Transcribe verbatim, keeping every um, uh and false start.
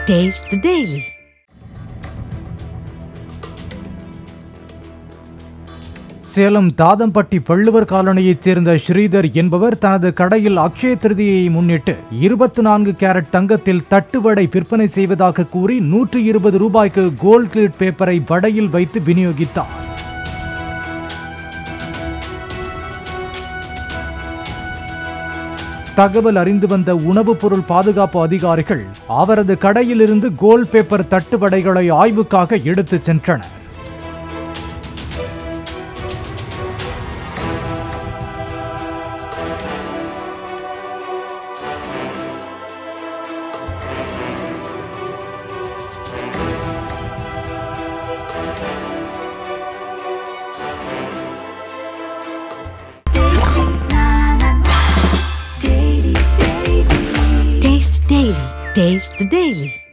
Taste the Daily. Salem Thathampatti Valluvar காலனியைச் சேர்ந்த ஸ்ரீதர் என்பவர் தனது கடையில் அக்ஷய திருதியை முன்னிட்டு இருபத்தி நான்கு கேரட் தங்கத்தில் தட்டுவடை விற்பனை செய்வதாக கூறி நூற்று இருபது ரூபாய்க்கு கோல்ட் கிளிட் பேப்பரை வடையில் வைத்து விநியோகித்தார். தகவல் அறிந்து வந்த உணவுப் பொருள் பாதுகாப்பு அதிகாரிகள் அவரது கடையிலிருந்து கோல்ட் பேப்பர் தட்டுவடைகளை ஆய்வுக்காக எடுத்துச் சென்றனர். Taste the Daily. Taste the Daily.